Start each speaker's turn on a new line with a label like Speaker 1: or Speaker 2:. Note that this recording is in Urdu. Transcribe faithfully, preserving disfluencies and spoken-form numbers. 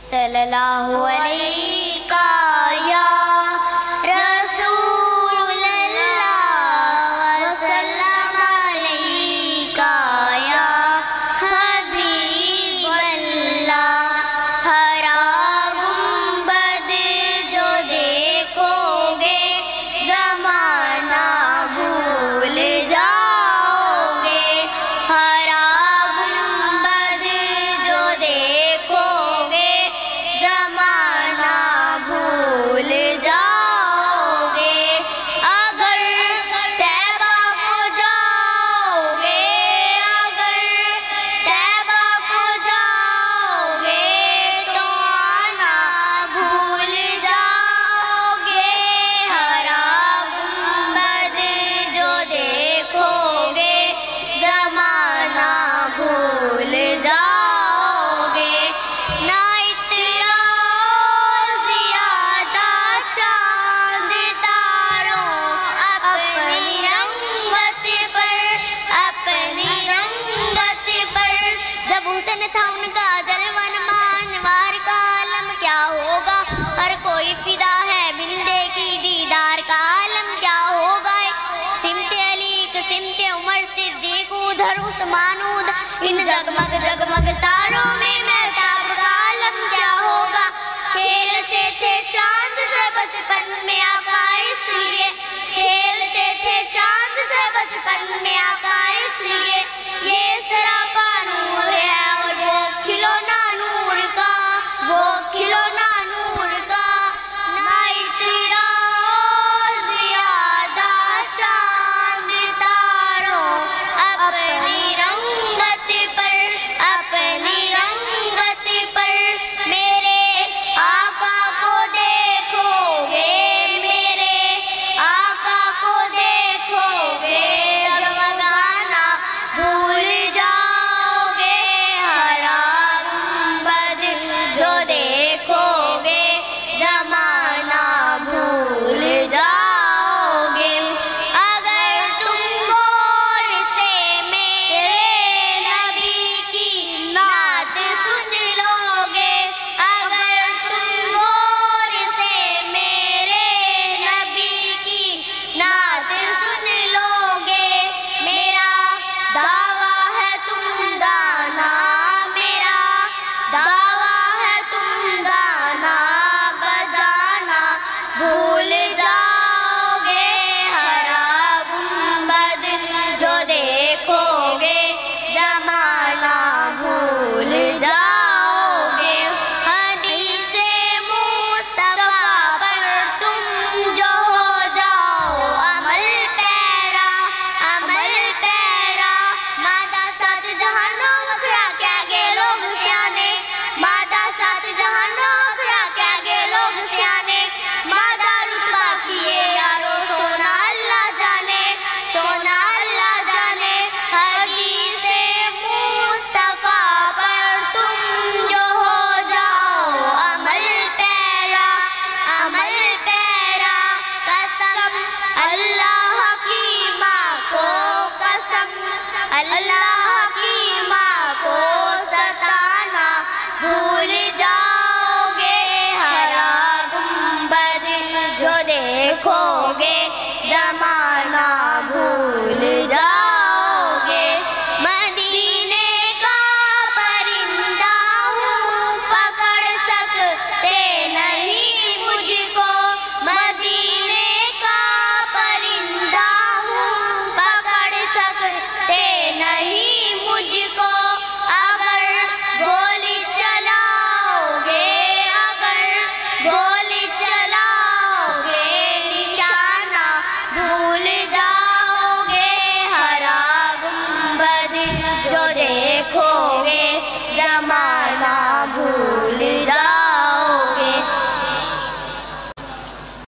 Speaker 1: صلی اللہ علیہ یا رسول اللہ وسلم علیہ یا حبیب اللہ. ہرا گنبد جو دیکھو گے زمانہ بھول جاؤ گے. ہرا گنبد جو دیکھو گے زمانہ بھول جاؤ گے. اگر طیبہ کو جاؤ گے اگر طیبہ کو جاؤ گے تو آنا بھول جاؤ گے. ہرا گنبد جو دیکھو گے زمانہ بھول جاؤ گے. نہ اترا زیادہ چاند تاروں اپنی رنگت پر اپنی رنگت پر. جب حسن تھا ان کا جلوہ نما انوار کا عالم کیا ہوگا. ہر کوئی فدا ہے بندے کی دیدار کا عالم کیا ہوگا. سمت علی سمت عمر صدیق ادھر عثمان ادھر ان جگمگ جگمگ تاروں میں محتاب کا عالم کیا ہوگا. کھیلتے تھے چاند سے بچپن میں آقا اس لیے کھیلتے تھے چاند سے بچپن میں آقا اس لیے. یہ سراپا نور ہے اور وہ کھلونا نور کا وہ کھلونا نور کا. نہ اترا زیادہ چاند تاروں اپنی رنگت پر اپنی رنگت پر. میرے آقا کو دیکھو گے میرے آقا کو دیکھو گے جگمگانا بھول جاؤ گے. ہرا گنبد جو دیکھو گے زمانہ بھول جاؤ گے. اگر تم غور سے میرے نبی کی نعت سن لو گے اگر تم غور سے میرے نبی کی نعت سن لو گے. میرا دعویٰ ہے تم گانا میرا دعویٰ ہے تم گانا بجانا بھول جاؤ گے. ہرا گنبد جو دیکھو گے زمانہ بھول جاؤ گے. حدیث مصطفیٰ پر تم جو ہو جاؤ عمل پیرا عمل پیرا. مادہ سات جہانوں وکھرا کیا گے لوگ سیانے مادہ سات جہانوں وکھرا کیا گے لوگ سیانے. مادہ رتبہ کیے یارو سونا اللہ جانے سونا اللہ جانے. حدیث مصطفیٰ پر تم جو ہو جاؤ عمل پیرا عمل پیرا. قسم اللہ کی ماں کو قسم اللہ کی ماں کو ستانا بھول جاؤ گے. ہرا گنبد جو دیکھو گے زمانہ بھول جاؤ گے. مدینے کا پرندہ ہوں پکڑ سکتے نہیں مجھ کو. مدینے کا پرندہ ہوں پکڑ سکتے نہیں مجھ کو. اگر گولی چلاؤ گے اگر گولی چلاؤ گے نشانہ بھول جاؤ گے. ہرا گنبد جو دیکھو